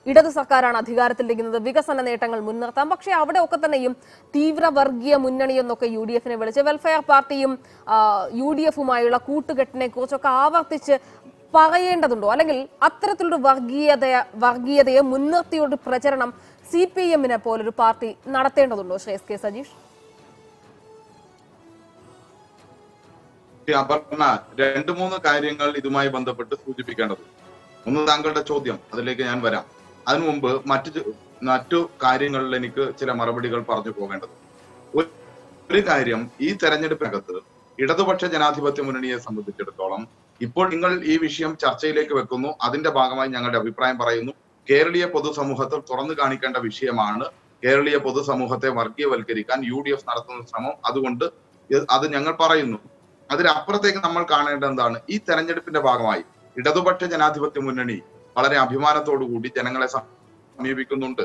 ഇടതു സർക്കാരാണ് അധികാരത്തിലിരിക്കുന്നത്, വികസന നേട്ടങ്ങൾ മുൻനിർത്താം. പക്ഷേ അവിടെ ഒക്കെ തന്നെയും തീവ്ര വർഗീയ മുന്നണി എന്നൊക്കെ UDF-നെ വിളിച്ച് വെൽഫെയർ പാർട്ടിയും UDF-ഉമായുള്ള കൂട്ടുകെട്ടിനെ കുറിച്ചൊക്കെ ആവർത്തിച്ച് പറയേണ്ടതുണ്ടോ? അല്ലെങ്കിൽ അത്തരത്തിലൊരു വർഗീയതയെ മുൻനിർത്തിയൊരു പ്രചരണം CPM-നെ പോലൊരു പാർട്ടി നടത്തേണ്ടതുണ്ടോ? ശ്രേയസ് കെ സജീഷ്. അപർണ, 2-3 കാര്യങ്ങൾ ഇതുമായി ബന്ധപ്പെട്ട് സൂചിപ്പിക്കേണ്ടതുണ്ട്. ഒന്ന്, താങ്കളുടെ ചോദ്യം, അതിലേക്ക് ഞാൻ വരാം. അതിനു മുമ്പ് മറ്റു കാര്യങ്ങളിൽ എനിക്ക് ചില മറുപടികൾ പറഞ്ഞു പോകേണ്ടതുണ്ട്. ഒരു കാര്യം, ഈ തെരഞ്ഞെടുപ്പിനകത്ത് ഇടതുപക്ഷ ജനാധിപത്യ മുന്നണിയെ സംബന്ധിച്ചിടത്തോളം ഇപ്പോൾ നിങ്ങൾ ഈ വിഷയം ചർച്ചയിലേക്ക് വെക്കുന്നു. അതിന്റെ ഭാഗമായി ഞങ്ങളുടെ അഭിപ്രായം പറയുന്നു. കേരളീയ പൊതുസമൂഹത്തിൽ തുറന്നു കാണിക്കേണ്ട വിഷയമാണ് കേരളീയ പൊതുസമൂഹത്തെ വർഗീയവൽക്കരിക്കാൻ UDF നടത്തുന്ന ശ്രമം. അതുകൊണ്ട് അത് ഞങ്ങൾ പറയുന്നു. അതിനപ്പുറത്തേക്ക് നമ്മൾ കാണേണ്ടത് എന്താണ്? ഈ തെരഞ്ഞെടുപ്പിന്റെ ഭാഗമായി ഇടതുപക്ഷ ജനാധിപത്യ മുന്നണി വളരെ അഭിമാനത്തോടുകൂടി ജനങ്ങളെ സമീപിക്കുന്നുണ്ട്.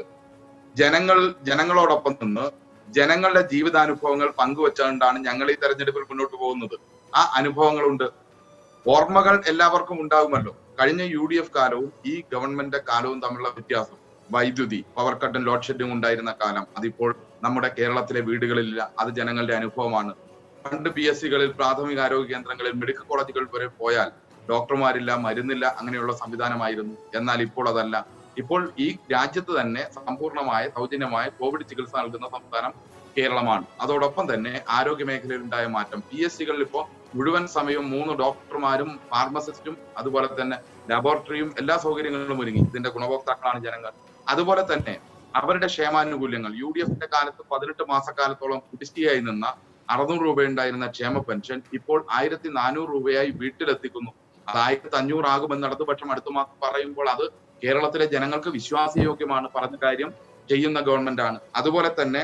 ജനങ്ങളോടൊപ്പം നിന്ന് ജനങ്ങളുടെ ജീവിതാനുഭവങ്ങൾ പങ്കുവെച്ചുകൊണ്ടാണ് ഞങ്ങൾ ഈ തെരഞ്ഞെടുപ്പിൽ മുന്നോട്ട് പോകുന്നത്. ആ അനുഭവങ്ങളുണ്ട്, ഓർമ്മകൾ എല്ലാവർക്കും ഉണ്ടാകുമല്ലോ. കഴിഞ്ഞ UDF കാലവും ഈ ഗവൺമെന്റ് കാലവും തമ്മിലുള്ള വ്യത്യാസം, വൈദ്യുതി, പവർ കട്ടും ലോഡ് ഷെഡിങ് ഉണ്ടായിരുന്ന കാലം അതിപ്പോൾ നമ്മുടെ കേരളത്തിലെ വീടുകളിലില്ല. അത് ജനങ്ങളുടെ അനുഭവമാണ്. പണ്ട് PSC-കളിൽ, പ്രാഥമികാരോഗ്യ കേന്ദ്രങ്ങളിൽ, മെഡിക്കൽ കോളേജുകൾ വരെ പോയാൽ ഡോക്ടർമാരില്ല, മരുന്നില്ല, അങ്ങനെയുള്ള സംവിധാനമായിരുന്നു. എന്നാൽ ഇപ്പോൾ അതല്ല. ഇപ്പോൾ ഈ രാജ്യത്ത് തന്നെ സമ്പൂർണമായ സൗജന്യമായ കോവിഡ് ചികിത്സ നൽകുന്ന സംസ്ഥാനം കേരളമാണ്. അതോടൊപ്പം തന്നെ ആരോഗ്യ മേഖലയിൽ ഉണ്ടായ മാറ്റം, PSC-കളിൽ ഇപ്പോൾ മുഴുവൻ സമയവും 3 ഡോക്ടർമാരും ഫാർമസിസ്റ്റും അതുപോലെ തന്നെ ലബോറട്ടറിയും എല്ലാ സൗകര്യങ്ങളിലും ഒരുങ്ങി. ഇതിന്റെ ഗുണഭോക്താക്കളാണ് ജനങ്ങൾ. അതുപോലെ തന്നെ അവരുടെ ക്ഷേമാനുകൂല്യങ്ങൾ, UDF-ന്റെ കാലത്ത് 18 മാസക്കാലത്തോളം കുടിശ്ശികയായി നിന്ന 600 രൂപ ഉണ്ടായിരുന്ന ക്ഷേമ പെൻഷൻ ഇപ്പോൾ 1400 രൂപയായി വീട്ടിലെത്തിക്കുന്നു. അത് 1500 ആകുമെന്ന് ഇടതുപക്ഷം അടുത്ത മാസം പറയുമ്പോൾ അത് കേരളത്തിലെ ജനങ്ങൾക്ക് വിശ്വാസയോഗ്യമാണ്. പറഞ്ഞ കാര്യം ചെയ്യുന്ന ഗവൺമെന്റ് ആണ്. അതുപോലെ തന്നെ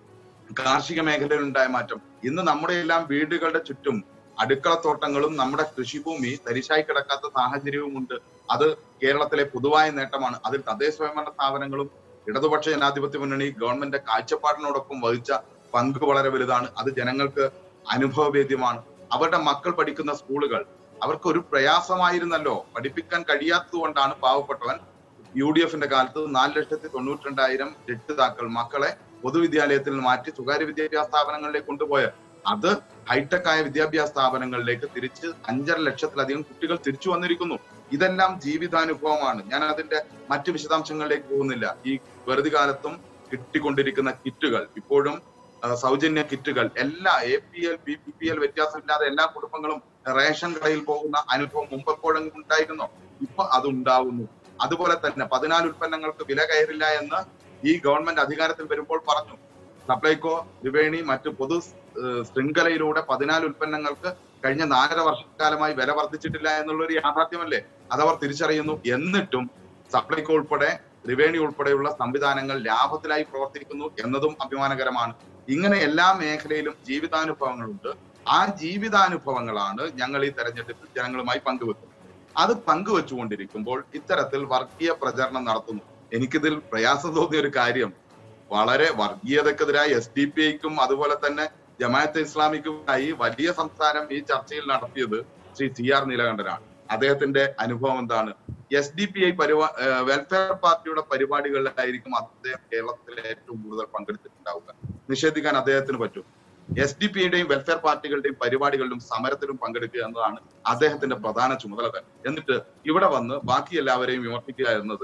കാർഷിക മേഖലയിൽ ഉണ്ടായ മാറ്റം, ഇന്ന് നമ്മുടെ എല്ലാം വീടുകളുടെ ചുറ്റും അടുക്കളത്തോട്ടങ്ങളും നമ്മുടെ കൃഷിഭൂമി തരിശായി കിടക്കാത്ത സാഹചര്യവും ഉണ്ട്. അത് കേരളത്തിലെ പൊതുവായ നേട്ടമാണ്. അതിൽ തദ്ദേശ സ്വയംഭരണ സ്ഥാപനങ്ങളും ഇടതുപക്ഷ ജനാധിപത്യ മുന്നണി ഗവൺമെന്റ് കാഴ്ചപ്പാടിനോടൊപ്പം വഹിച്ച പങ്ക് വളരെ വലുതാണ്. അത് ജനങ്ങൾക്ക് അനുഭവവേദ്യമാണ്. അവരുടെ മക്കൾ പഠിക്കുന്ന സ്കൂളുകൾ അവർക്ക് ഒരു പ്രയാസമായിരുന്നല്ലോ, പഠിപ്പിക്കാൻ കഴിയാത്തത് കൊണ്ടാണ് പാവപ്പെട്ടവൻ UDF-ന്റെ കാലത്ത് 4,92,000 രക്ഷിതാക്കൾ മക്കളെ പൊതുവിദ്യാലയത്തിൽ മാറ്റി സ്വകാര്യ വിദ്യാഭ്യാസ സ്ഥാപനങ്ങളിലേക്ക് കൊണ്ടുപോയത്. അത് ഹൈടെക് ആയ വിദ്യാഭ്യാസ സ്ഥാപനങ്ങളിലേക്ക് തിരിച്ച് 5.5 ലക്ഷത്തിലധികം കുട്ടികൾ തിരിച്ചു വന്നിരിക്കുന്നു. ഇതെല്ലാം ജീവിതാനുഭവമാണ്. ഞാൻ അതിന്റെ മറ്റു വിശദാംശങ്ങളിലേക്ക് പോകുന്നില്ല. ഈ വെറുതെ കാലത്തും കിട്ടിക്കൊണ്ടിരിക്കുന്ന കിറ്റുകൾ, ഇപ്പോഴും സൗജന്യ കിറ്റുകൾ, എല്ലാ APL BPL വ്യത്യാസമില്ലാതെ എല്ലാ കുടുംബങ്ങളും റേഷൻ കടയിൽ പോകുന്ന അനുഭവം മുമ്പെപ്പോഴെങ്കിലും ഉണ്ടായിരുന്നോ? ഇപ്പൊ അത് ഉണ്ടാവുന്നു. അതുപോലെ തന്നെ 14 ഉൽപ്പന്നങ്ങൾക്ക് വില കയറില്ല എന്ന് ഈ ഗവൺമെന്റ് അധികാരത്തിൽ വരുമ്പോൾ പറഞ്ഞു. സപ്ലൈകോ, ത്രിവേണി, മറ്റു പൊതു ശൃംഖലയിലൂടെ 14 ഉൽപ്പന്നങ്ങൾക്ക് കഴിഞ്ഞ 4.5 വർഷക്കാലമായി വില വർദ്ധിച്ചിട്ടില്ല എന്നുള്ളൊരു യാഥാർത്ഥ്യമല്ലേ? അതവർ തിരിച്ചറിയുന്നു. എന്നിട്ടും സപ്ലൈകോ ഉൾപ്പെടെ ത്രിവേണി ഉൾപ്പെടെയുള്ള സംവിധാനങ്ങൾ ലാഭത്തിലായി പ്രവർത്തിക്കുന്നു എന്നതും അഭിമാനകരമാണ്. ഇങ്ങനെ എല്ലാ മേഖലയിലും ജീവിതാനുഭവങ്ങളുണ്ട്. ആ ജീവിതാനുഭവങ്ങളാണ് ഞങ്ങൾ ഈ തെരഞ്ഞെടുപ്പിൽ ജനങ്ങളുമായി പങ്കുവെക്കുന്നത്. അത് പങ്കുവെച്ചുകൊണ്ടിരിക്കുമ്പോൾ ഇത്തരത്തിൽ വർഗീയ പ്രചരണം നടത്തുന്നു. എനിക്കിതിൽ പ്രയാസം തോന്നിയ ഒരു കാര്യം, വളരെ വർഗീയതക്കെതിരായി SDPI-ക്കും അതുപോലെ തന്നെ ജമാഅത്തെ ഇസ്ലാമിക്കുമായി വലിയ സംസാരം ഈ ചർച്ചയിൽ നടത്തിയത് ശ്രീ CR നീലകണ്ഠനാണ്. അദ്ദേഹത്തിന്റെ അനുഭവം എന്താണ്? SDPI വെൽഫെയർ പാർട്ടിയുടെ പരിപാടികളിലായിരിക്കും അദ്ദേഹം കേരളത്തിലെ ഏറ്റവും കൂടുതൽ പങ്കെടുത്തിട്ടുണ്ടാവുക. നിഷേധിക്കാൻ അദ്ദേഹത്തിന് പറ്റും. SDPI-യുടെയും വെൽഫെയർ പാർട്ടികളുടെയും പരിപാടികളിലും സമരത്തിലും പങ്കെടുക്കുക എന്നതാണ് അദ്ദേഹത്തിന്റെ പ്രധാന ചുമതല തന്നെ. എന്നിട്ട് ഇവിടെ വന്ന് ബാക്കി എല്ലാവരെയും വിമർശിക്കുക എന്നത്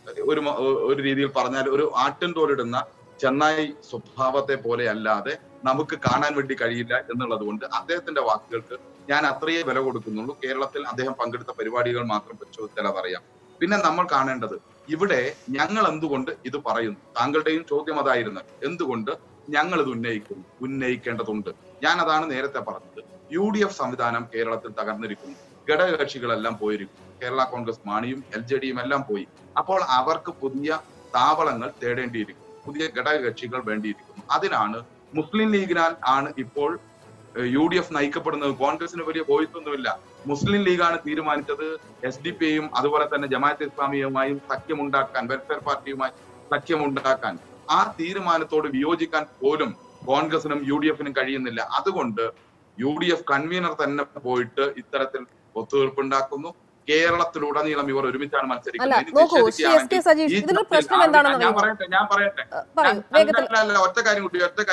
ഒരു രീതിയിൽ പറഞ്ഞാൽ ഒരു ആട്ടിൻതോലിടുന്ന ചെന്നായി സ്വഭാവത്തെ പോലെ അല്ലാതെ നമുക്ക് കാണാൻ വേണ്ടി കഴിയില്ല എന്നുള്ളത് കൊണ്ട് അദ്ദേഹത്തിന്റെ വാക്കുകൾക്ക് ഞാൻ അത്രയേ വില കൊടുക്കുന്നുള്ളൂ. കേരളത്തിൽ അദ്ദേഹം പങ്കെടുത്ത പരിപാടികൾ മാത്രം പരിശോധിച്ചാൽ അതറിയാം. പിന്നെ നമ്മൾ കാണേണ്ടത്, ഇവിടെ ഞങ്ങൾ എന്തുകൊണ്ട് ഇത് പറയുന്നു? താങ്കളുടെയും ചോദ്യം അതായിരുന്നു, എന്തുകൊണ്ട് ഞങ്ങൾ ഇത് ഉന്നയിക്കേണ്ടതുണ്ട്. ഞാൻ അതാണ് നേരത്തെ പറഞ്ഞത്. UDF സംവിധാനം കേരളത്തിൽ തകർന്നിരിക്കുന്നു. ഘടകകക്ഷികളെല്ലാം പോയിരിക്കുന്നു. കേരള കോൺഗ്രസ് മാണിയും LJD-യും എല്ലാം പോയി. അപ്പോൾ അവർക്ക് പുതിയ താവളങ്ങൾ തേടേണ്ടിയിരിക്കുന്നു, പുതിയ ഘടകകക്ഷികൾ വേണ്ടിയിരിക്കുന്നു. അതിനാണ് മുസ്ലിം ലീഗിനാൽ ആണ് ഇപ്പോൾ UDF നയിക്കപ്പെടുന്നത്. കോൺഗ്രസിന് വലിയ വോയിസ് ഒന്നുമില്ല. മുസ്ലിം ലീഗാണ് തീരുമാനിച്ചത് SDPI-യും അതുപോലെ തന്നെ ജമാഅത്തെ ഇസ്ലാമിയുമായും സഖ്യമുണ്ടാക്കാൻ, വെൽഫെയർ പാർട്ടിയുമായി സഖ്യമുണ്ടാക്കാൻ. ആ തീരുമാനത്തോട് വിയോജിക്കാൻ പോലും കോൺഗ്രസിനും UDF-നും കഴിയുന്നില്ല. അതുകൊണ്ട് UDF കൺവീനർ തന്നെ പോയിട്ട് ഇത്തരത്തിൽ ഒത്തുതീർപ്പുണ്ടാക്കുന്നു. കേരളത്തിലുടനീളം ഇവർ ഒരുമിച്ചാണ് അല്ല മത്സരിക്കുന്നത്. നോക്കൂ ശ്രീ എസ് കെ സജീഷ്, ഇതിന്റെ പ്രശ്നം എന്താണെന്ന് ഞാൻ പറയട്ടെ പറയൂ വേഗത്തിൽ. അല്ല ഒറ്റ കാര്യം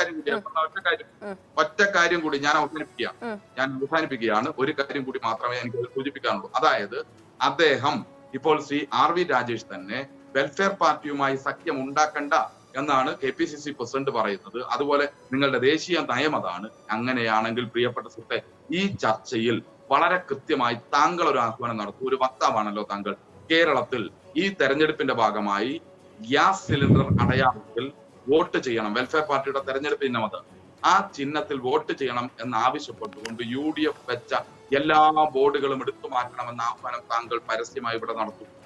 കൂടി ഞാൻ അവസാനിപ്പിക്കുകയാണ്. ഒരു കാര്യം കൂടി മാത്രമേ എനിക്ക് സൂചിപ്പിക്കാനുള്ളൂ. അതായത് അദ്ദേഹം ഇപ്പോൾ ശ്രീ ആർ വി രാജേഷ് തന്നെ വെൽഫെയർ പാർട്ടിയുമായി സഖ്യം ഉണ്ടാക്കണ്ട എന്നാണ് KPCC പ്രസിഡന്റ് പറയുന്നത്. അതുപോലെ നിങ്ങളുടെ ദേശീയ നയം അതാണ്. അങ്ങനെയാണെങ്കിൽ പ്രിയപ്പെട്ട സുഹൃത്തെ, ഈ ചർച്ചയിൽ വളരെ കൃത്യമായി താങ്കൾ ഒരു ആഹ്വാനം നടത്തും. ഒരു വക്താവാണല്ലോ താങ്കൾ. കേരളത്തിൽ ഈ തെരഞ്ഞെടുപ്പിന്റെ ഭാഗമായി ഗ്യാസ് സിലിണ്ടർ അടയാളത്തിൽ വോട്ട് ചെയ്യണം. വെൽഫെയർ പാർട്ടിയുടെ തെരഞ്ഞെടുപ്പ് ചിഹ്നം അത്. ആ ചിഹ്നത്തിൽ വോട്ട് ചെയ്യണം എന്നാവശ്യപ്പെട്ടുകൊണ്ട് UDF വെച്ച എല്ലാ ബോർഡുകളും എടുത്തു മാറ്റണമെന്ന ആഹ്വാനം താങ്കൾ പരസ്യമായി ഇവിടെ നടത്തും.